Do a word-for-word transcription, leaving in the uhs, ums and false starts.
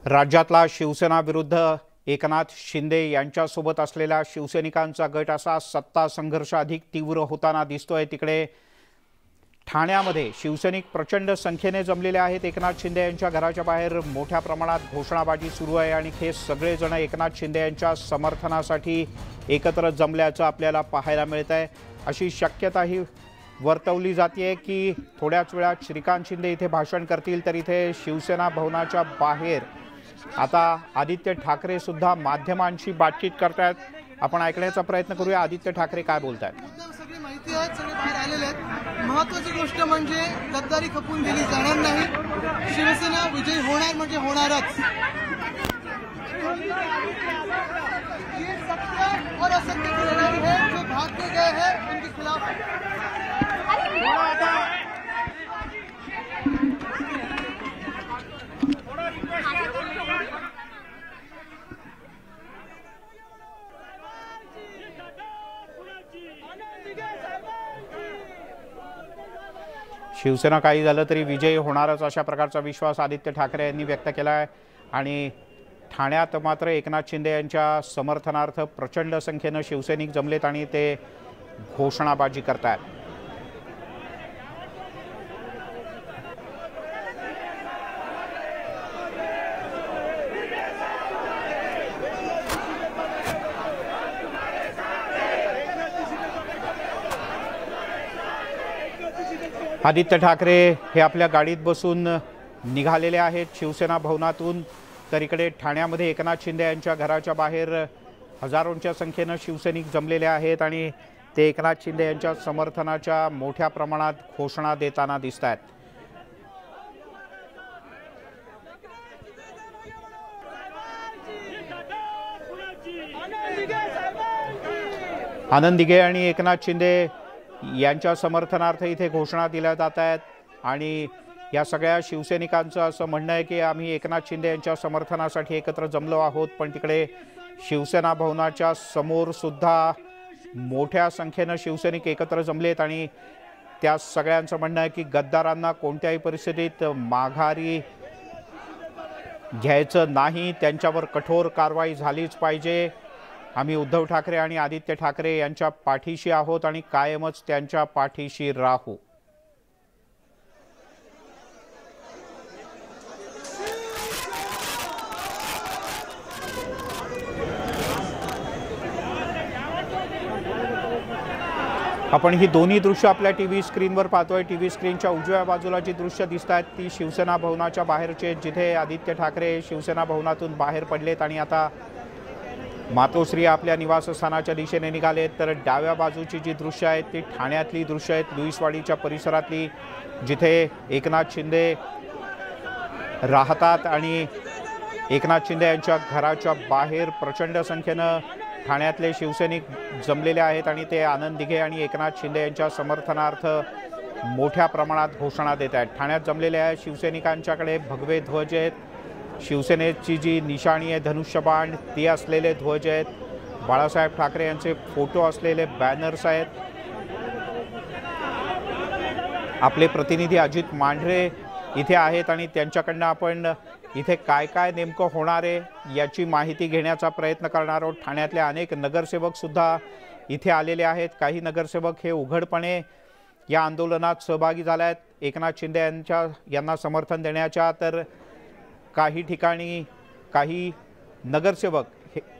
राज्यातला शिवसेना विरुद्ध एकनाथ शिंदे यांच्यासोबत असलेल्या शिवसैनिकांचा गट असा सत्ता संघर्ष अधिक तीव्र होताना दिसतोय। तिकडे ठाण्यामध्ये शिवसैनिक प्रचंड संख्येने जमलेले आहेत। एकनाथ शिंदे यांच्या घराच्या बाहेर मोठ्या प्रमाणात घोषणाबाजी सुरू आहे आणि हे सगळे जण एकनाथ शिंदे यांच्या समर्थनासाठी एकत्र जमल्याचं आपल्याला पाहायला मिळत आहे। अशी शक्यताही वर्तवली जाते की थोड्याच वेळात श्रीकांत शिंदे इथे भाषण करतील, तर इथे शिवसेना भवनाच्या बाहेर आता आदित्य ठाकरे सुद्धा माध्यमांशी बातचीत करतात। आपण ऐकण्याचा प्रयत्न करूया आदित्य ठाकरे काय बोलतात। सगळी माहिती आहे, सगळे बाहेर आलेले आहेत। महत्त्वाची गोष्ट म्हणजे गद्दारी खपून दिली जाणार नाही। शिवसेना विजयी होणार म्हणजे होणारच। ये सत्य और असत्य की लड़ाई है, जो भाग के गए हैं उनके खिलाफ है। शिवसेना काही झालं तरी विजयी होणारच अशा प्रकारचा विश्वास आदित्य ठाकरे यांनी व्यक्त केला आहे। आणि ठाण्यात मात्र एकनाथ शिंदे यांच्या समर्थनार्थ प्रचंड संख्येने शिवसैनिक जमलेत आणि ते घोषणाबाजी करतात। आदित्य ठाकरे हे आपल्या गाडीत बसून निघालेले आहेत शिवसेना भवनातून। तर इकडे ठाण्यामध्ये एकनाथ शिंदे यांच्या घराच्या बाहेर हजारोंच्या संख्येने शिवसैनिक जमलेले आहेत आणि ते एकनाथ शिंदे यांच्या समर्थनाच्या मोठ्या प्रमाणात घोषणा देताना दिसतात। आनंद दिघे आणि एकनाथ शिंदे यांच्या समर्थनार्थ इथे घोषणा दिल्या जात आहेत आणि या सगळ्या शिवसैनिकांचं असं म्हणणं आहे की आम्ही एकनाथ शिंदे यांच्या समर्थनासाठी एकत्र जमलो आहोत। पण तिकडे शिवसेना भवनाच्या समोर सुद्धा मोठ्या संख्येने शिवसैनिक एकत्र जमलेत आणि त्या सगळ्यांचं म्हणणं आहे की गद्दारांना कोणत्याही परिस्थितीत माघारी घ्यायचं नाही, त्यांच्यावर कठोर कारवाई झालीच पाहिजे। आम्ही उद्धव ठाकरे आणि आदित्य ठाकरे यांच्या पाठीशी आहोत आणि कायमच त्यांच्या पाठीशी राहू। आपण ही दोन्ही दृश्य आपल्या टीव्ही स्क्रीनवर पाहतोय। टीव्ही स्क्रीनच्या उजव्या बाजूला जी दृश्य दिसत आहेत ती शिवसेना भवनाच्या बाहेरचे, जिथे आदित्य ठाकरे शिवसेना भवनातून बाहेर पडलेत आणि आता मातोश्री आपल्या निवासस्थानाच्या दिशेने निघालेत। तर डाव्या बाजूची जी दृश्य आहेत ती ठाण्यातली दृश्य आहेत, लुईसवाडीच्या परिसरातली, जिथे एकनाथ शिंदे राहतात आणि एकनाथ शिंदे यांच्या घराच्या बाहेर प्रचंड संख्येनं ठाण्यातले शिवसैनिक जमलेले आहेत आणि ते आनंद दिघे आणि एकनाथ शिंदे यांच्या समर्थनार्थ मोठ्या प्रमाणात घोषणा देत आहेत। ठाण्यात जमलेल्या शिवसैनिकांच्याकडे भगवे ध्वज आहेत, शिवसेनेची जी निशाणी आहे धनुष्यबाण ती असलेले ध्वज आहेत, बाळासाहेब ठाकरे यांचे फोटो असलेले बॅनर्स आहेत। आपले प्रतिनिधी अजित मांढरे इथे आहेत आणि त्यांच्याकडनं आपण इथे काय काय नेमकं होणार आहे याची माहिती घेण्याचा प्रयत्न करणार आहोत। ठाण्यातले अनेक नगरसेवक सुद्धा इथे आलेले आहेत। काही नगरसेवक हे उघडपणे या आंदोलनात सहभागी झाले आहेत एकनाथ शिंदे यांच्या यांना समर्थन देण्याच्या, तर काही ठिकाणी काही नगरसेवक